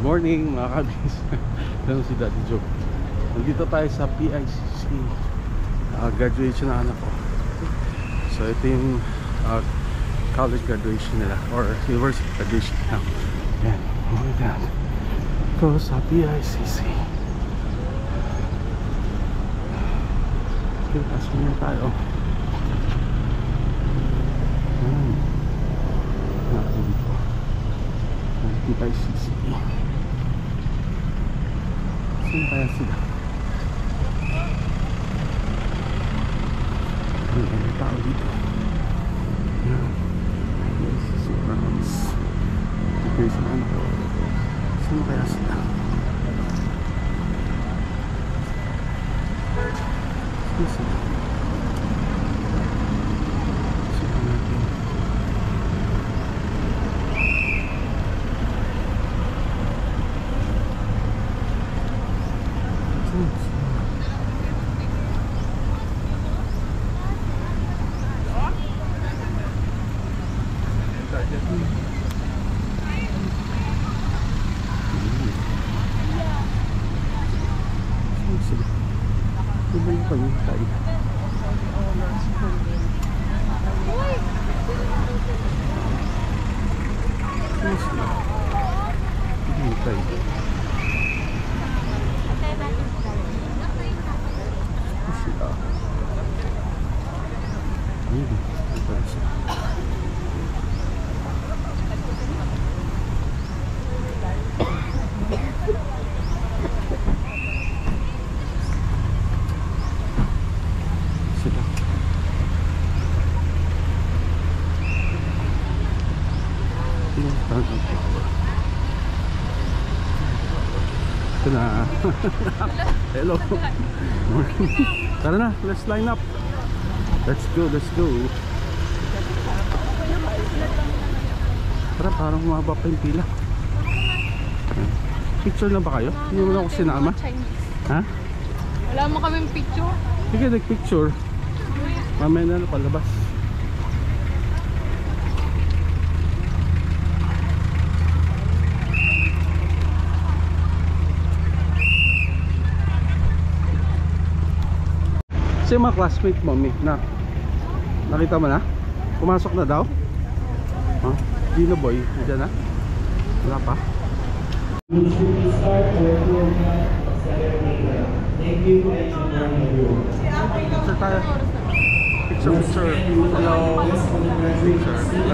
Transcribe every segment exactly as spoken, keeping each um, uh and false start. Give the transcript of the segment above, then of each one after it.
morning mga kabis. Ganun si Daddy Joe. Nandito tayo sa P I C C, uh, graduation ng anak ko. So ito yung uh, college graduation nila or university graduation na. Yan, oh my God. Ito sa P I C C. Okay, pasok na tayo. Yan, natin dito P I C C. Saan kaya sila? Ang mga tao dito. Yan, P I C C grounds. Dito yung saan ko. Saan kaya sila? Saan sila? Sila natin. Ito na. Hello. Tara na, let's line up. Let's go, let's go. Tara, parang mababa pa yung pila. Picture na ba kayo? Hindi mo na ako sinama. Ha? Wala mo kaming picture. Sige, nag-picture. Mamaya na palabas. Kasi mga classmate mo, na nakita mo na? Pumasok na daw? Huh? Gino boy, nandiyan na? Wala pa? Picture tayo. Picture, picture. Hello. Picture. Hello.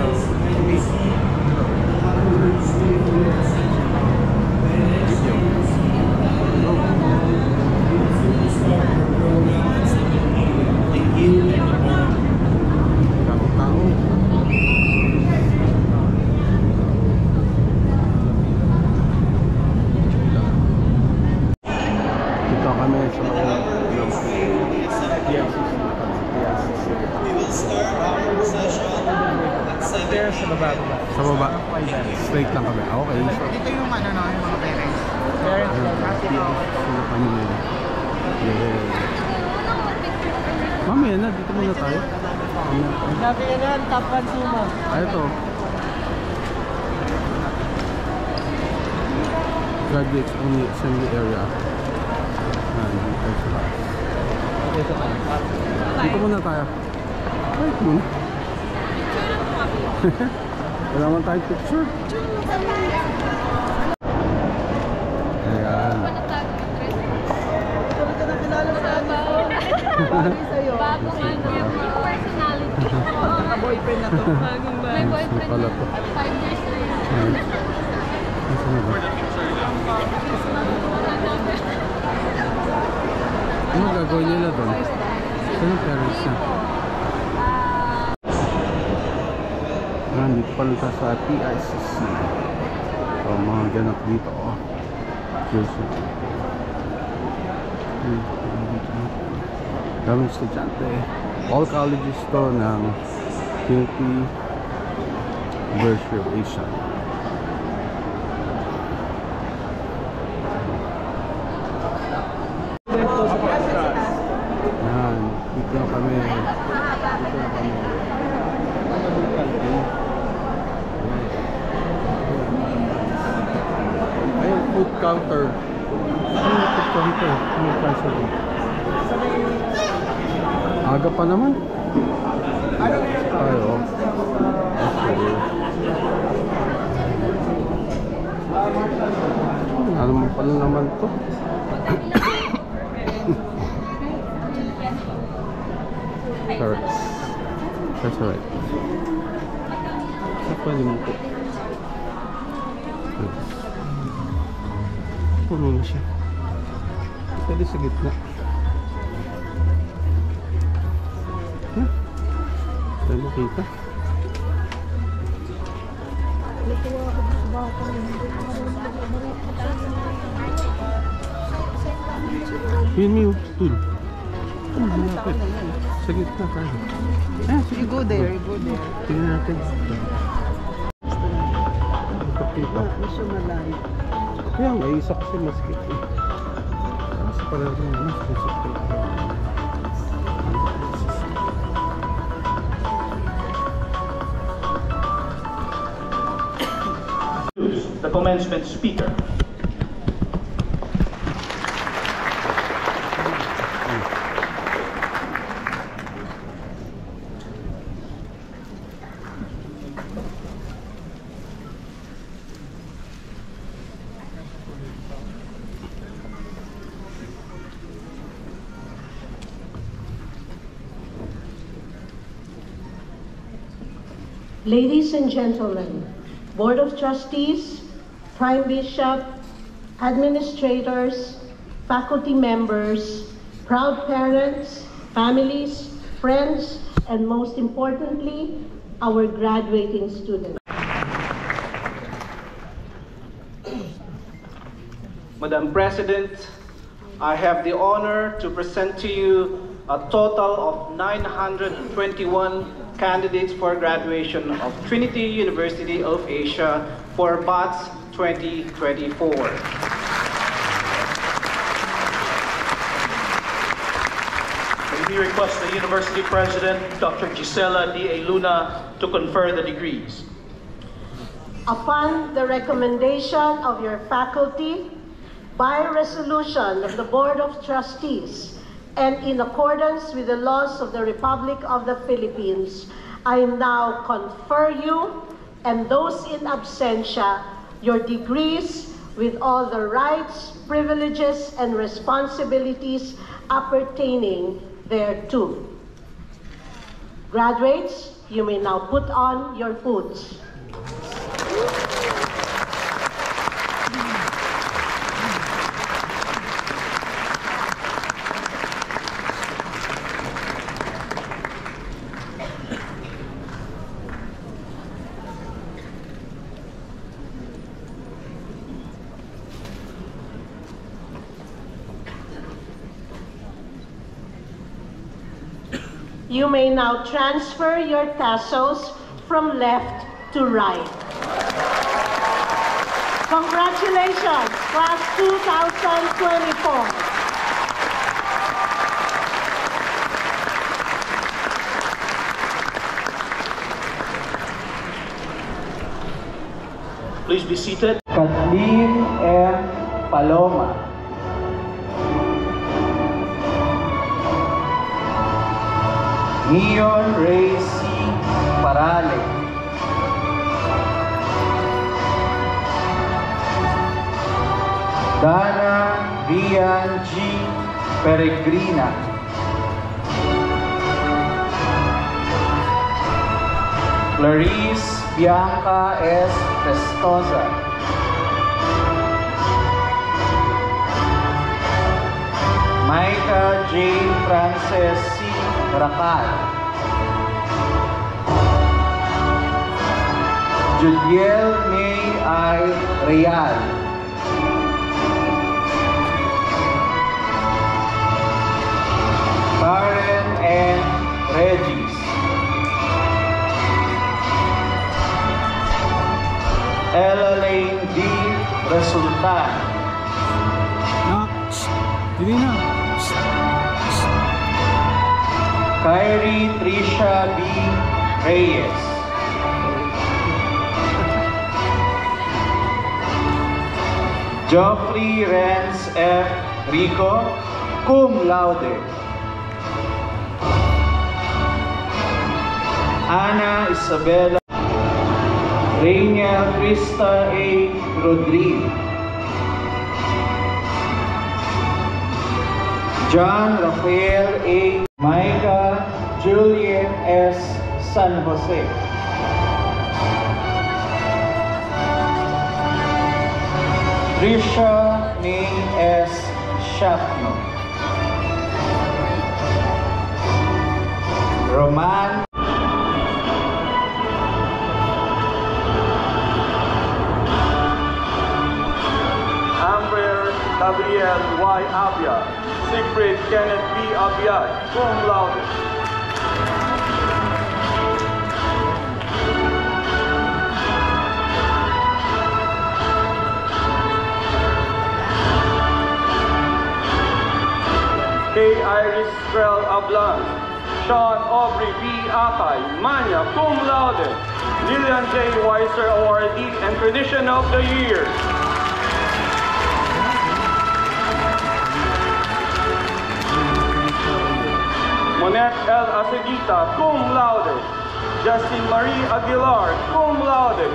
Sa baba. Straight lang kami. Okay. Dito yung ano no, yung mga parents. Parents sila pa nila. Yeah. Mamaya na, dito muna tayo. Sabi yan yan, top one sumo. Ah, ito. Graduates only assembly area. Ah, dito sila. Dito muna tayo. Right muna. Wala naman tayong picture. Ayan. Bagong ano yung personality. Boyfriend na to. Bagong ba? May boyfriend na five years na yun. Nasaan na ba? Ano gagawin nila doon? Saan ang parents na? Nandito pala sa P I C C. So mga ganap dito oh. Daming estudyante. All colleges to ng Philippine University of Asia. Yan, dito na kami. Dito na kami. Ayun, counter. Ano yung food counter? Ano yung price ito? Aga pa naman. Ay, oh. Okay. Ano mo pala naman to? Carrots. That's alright. Pwede mo po. Puno na siya. Pwede sa gitna. Huh? Pwede makita. Yun mo yung stool. Sa gitna tayo. Ah, sige. You go there, you go there. Tingnan natin. Kapita. Medyo malayo. Kaya nga, isa kasi maskit eh. Kasi pala rin mas maskit. The commencement speaker. Ladies and gentlemen, Board of Trustees, Prime Bishop, administrators, faculty members, proud parents, families, friends, and most importantly, our graduating students. Madam President, I have the honor to present to you a total of nine hundred twenty-one candidates for graduation of Trinity University of Asia for Batch twenty twenty-four. May we request the University President, Doctor Gisela D. A. Luna, to confer the degrees. Upon the recommendation of your faculty, by resolution of the Board of Trustees, and in accordance with the laws of the Republic of the Philippines, I now confer you and those in absentia your degrees with all the rights, privileges, and responsibilities appertaining thereto. Graduates, you may now put on your hoods. You may now transfer your tassels from left to right. Congratulations, Class two thousand twenty-four. Please be seated. Kathleen M. Paloma. Neon Ray C. Parale. Dana Rian G. Peregrina. Clarice Bianca S. Festosa. Micah J. Frances C. Racal. Judiel May I. Real. Karen N. Regis. Elaine D. Resultan. Hindi na. Kyrie Trisha B. Reyes. Geoffrey Renz F. Rico, cum laude. Ana Isabella Rainiel Krista A. Rodriguez. John Rafael A. Micah Julian S. San Jose. Trisha May S. Shafno. Roman Amber Gabriel Y. Abia, Siegfried Kenneth B. Abiad, cum laude. Kay Iris Strel Ablan, Sean Aubrey B. Akay, Manya, cum laude. Lillian J. Weiser Awardee and Tradition of the Year. Monette L. Acedita, cum laude. Justin Marie Aguilar, cum laude.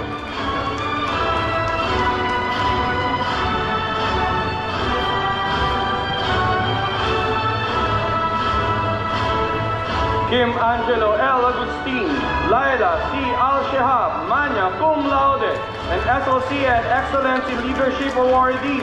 Kim Angelo L. Agustin, Laila C. Al-Shehab, Manya, cum laude, and S O C and Excellence in Leadership Awardee.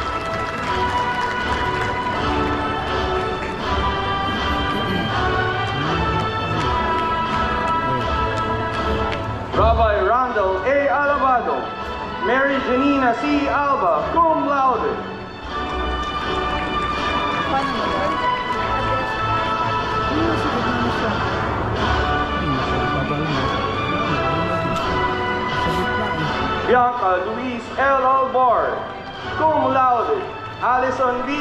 Rabbi Randall A. Alabado, Mary Janina C. Alba, cum laude. Bianca Luis L. Albar, cum laude. Alison B.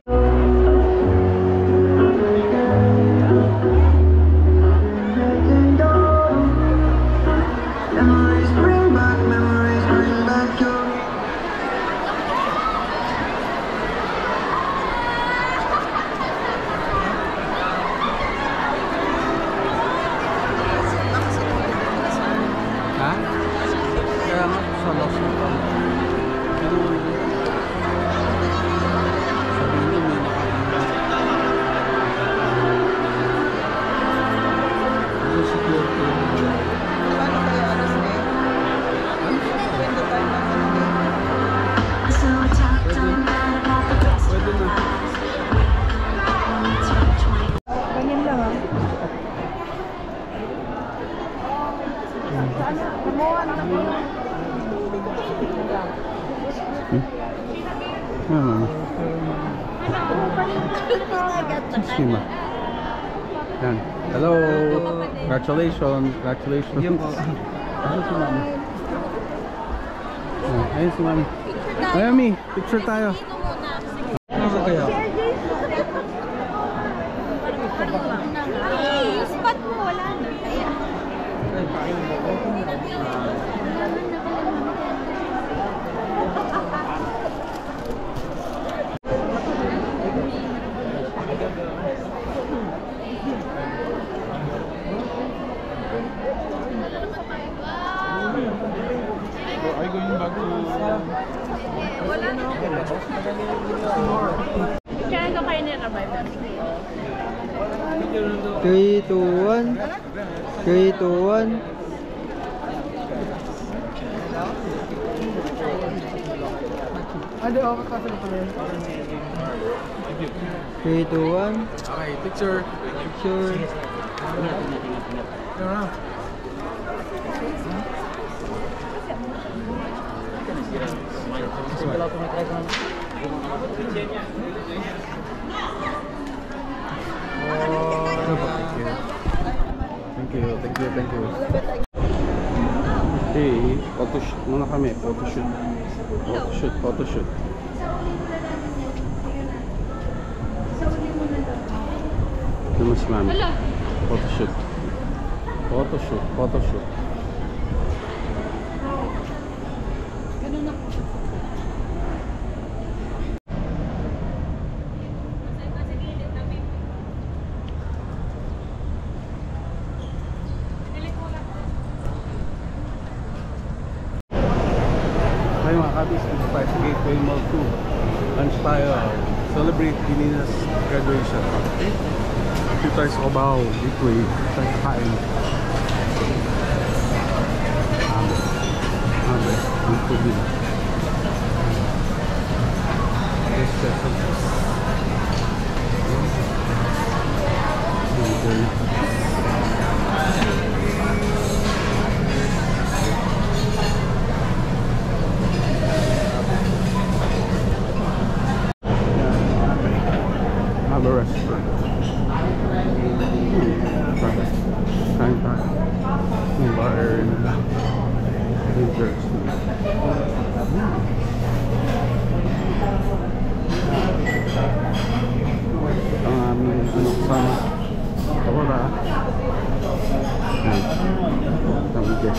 Memories bring back, memories bring back your. Ha? Kaya nga sa Los Angeles. Pero sabi niyo may nakakita. Ano security? Ganyan lang ah. Hmm. Sima. Yan. Hello. Congratulations. Congratulations. Ano si Mami? Oh, ayun si Mami. Mami, picture tayo. Ano ba kaya? Spot mo, wala na. Ay, ko yung bago. Wala na. Kaya ko kayo nire-revive. three, two, one. three, two, one. Ano, ako kasi na pala yun. three, two, one. Okay, picture. Picture. Thank you, thank you, thank you. Okay, photoshoot muna kami, photoshoot. Photoshoot, photoshoot. Naman si Mami. Photoshoot. Photoshoot, photoshoot. Labis, dito tayo sa Gateway Mall two. Lunch tayo. Celebrate Pinina's graduation. Okay? Dito tayo sa Cubao, Gateway. Dito tayo sa kain. Abe. Abe. Dito din. Yes, yes, yes. Have a restaurant. Kain tayo. Yung bar area nila. New Jersey. Ang aming ano kasama. Wala. Ayan. Tama dyan.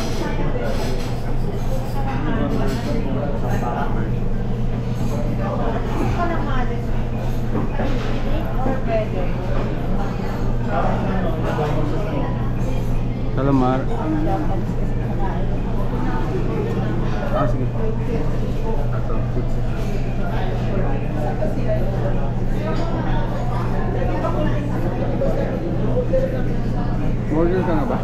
Calamar. Ah, sige. Atong pizza. Order ka na ba?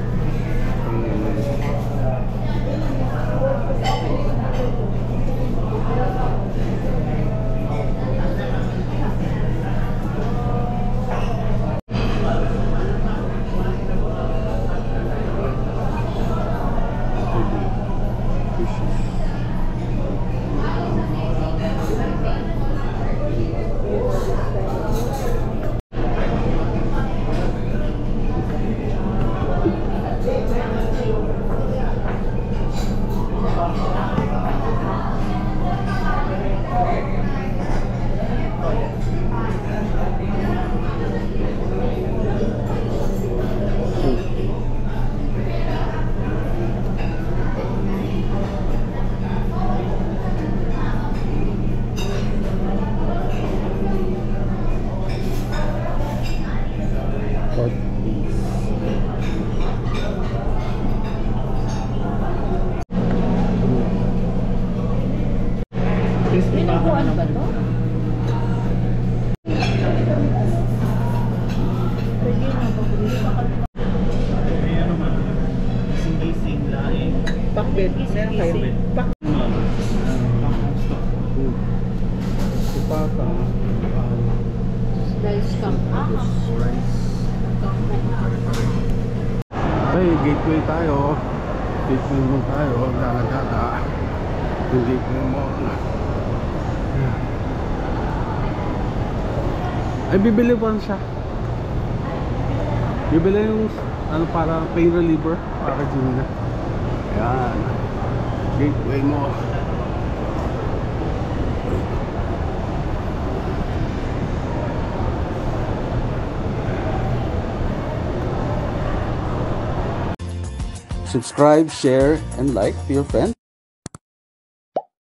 Binubuan ba to? Pakbet. Meron kayo? Pak. Kupata. Rice camp. Hey, Gateway tayo. Gateway Mall tayo. Gala-gala. Yung Gateway Mall. Ay, bibili pa siya. Bibili yung ano, para pain reliever para Gina. Ayan. Gateway Mall. Subscribe, share, and like to your friends.